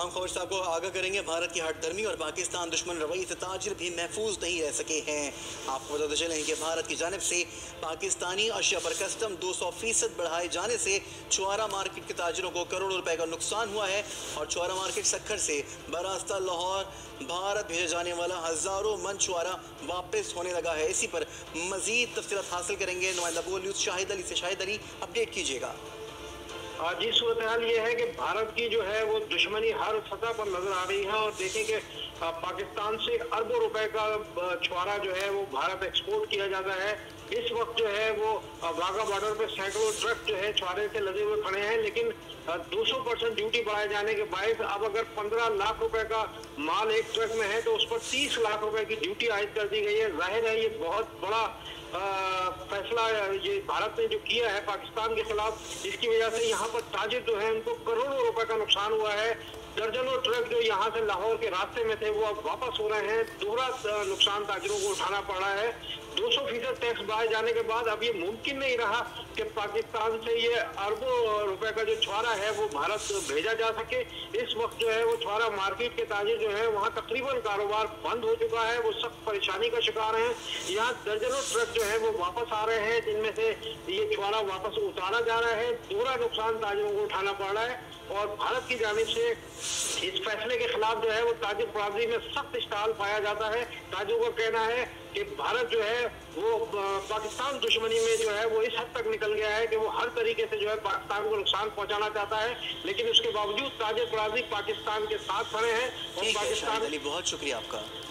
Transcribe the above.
तमाम खबर साहब को आगाह करेंगे। भारत की हठधर्मी और पाकिस्तान दुश्मन रवैये से ताजिर भी महफूज नहीं रह सके हैं। आपको बताते चलें कि भारत की जानिब से पाकिस्तानी अशिया पर कस्टम 200% बढ़ाए जाने से छुआरा मार्केट के ताजिरों को करोड़ों रुपए का नुकसान हुआ है और छुआरा मार्केट सक्खर से बरास्ता लाहौर भारत भेजा जाने वाला हजारों मन छुआरा वापस होने लगा है। इसी पर मजीद तफसीलात हासिल करेंगे। नुमाइंदा बोल न्यूज़ शाहिद अली से। शाहिद अली, अपडेट कीजिएगा। जी, सूरत हाल ये है कि भारत की जो है वो दुश्मनी हर सतह पर नजर आ रही है और देखें कि पाकिस्तान से अरबों रुपए का छुआरा जो है वो भारत एक्सपोर्ट किया जाता है। इस वक्त जो है वो वाघा बॉर्डर पे सैकड़ों ट्रक जो है छुआरे से लगे हुए खड़े हैं, लेकिन 200% ड्यूटी बढ़ाए जाने के बायस अब अगर 15 लाख रुपए का माल एक ट्रक में है तो उस पर 30 लाख रुपए की ड्यूटी आयद कर दी गई है। जाहिर है ये बहुत बड़ा फैसला ये भारत ने जो किया है पाकिस्तान के खिलाफ, इसकी वजह से यहाँ पर ताजिर जो है उनको करोड़ों रुपए का नुकसान हुआ है। दर्जनों ट्रक जो यहाँ से लाहौर के रास्ते में थे वो अब वापस हो रहे हैं। दोहरा नुकसान ताजिरों को उठाना पड़ रहा है। 200% टैक्स बढ़ाए जाने के बाद अब ये मुमकिन नहीं रहा कि पाकिस्तान से ये अरबों रुपए का जो छुआरा है वो भारत भेजा जा सके। इस वक्त जो है वो छुआरा मार्केट के ताजिर जो है वहाँ तकरीबन कारोबार बंद हो चुका है, वो सख्त परेशानी का शिकार हैं। यहाँ दर्जनों ट्रक जो है वो वापस आ रहे हैं, जिनमें से ये छुआरा वापस उतारा जा रहा है। दोहरा नुकसान ताजिरों को उठाना पड़ रहा है और भारत की जानिब से इस फैसले के खिलाफ जो है वो ताजिर बरादरी में सख्त इश्ताल पाया जाता है। ताजिरों का कहना है कि भारत जो है वो पाकिस्तान दुश्मनी में जो है वो इस हद तक निकल गया है कि वो हर तरीके से जो है पाकिस्तान को नुकसान पहुंचाना चाहता है, लेकिन उसके बावजूद ताजिर बरादरी पाकिस्तान के साथ खड़े हैं और पाकिस्तान। बहुत शुक्रिया आपका।